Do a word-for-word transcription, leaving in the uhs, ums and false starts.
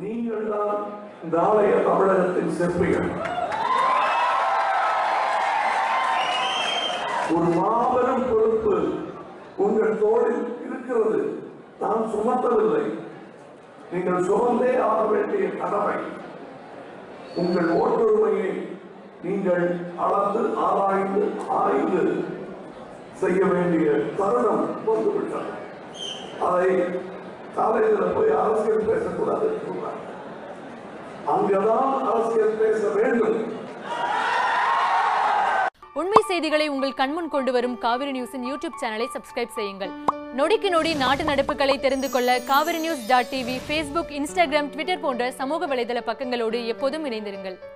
நீங்கள் தான் நாளைய தமிழகத்தின் சிற்பிகள். ஒரு மாபெரும் பொறுப்பு உங்கள் தோளில் இருக்கிறது. நான் சுமத்தவில்லை, நீங்கள் சுமந்தே ஆக வேண்டிய கடமை. உங்கள் ஓட்டுரிமையை நீங்கள் அளந்து ஆராய்ந்து ஆய்ந்து செய்ய வேண்டிய தருணம் வந்துவிட்டது. அதை காலையில் போய் அரசியல் பேசக்கூடாது. அங்கதான் அரசியல் பேச வேண்டும். உண்மை செய்திகளை உங்கள் கண்முன் கொண்டு வரும் காவிரி நியூஸின் யூடியூப் சேனலை சப்ஸ்கிரைப் செய்யுங்கள். நொடிக்கு நொடி நாட்டு நடப்புகளை தெரிந்து கொள்ள Kaveri news dot TV, Facebook, Instagram, Twitter போன்ற சமூக வலைதள பக்கங்களோடு எப்போதும் இணைந்திருங்கள்.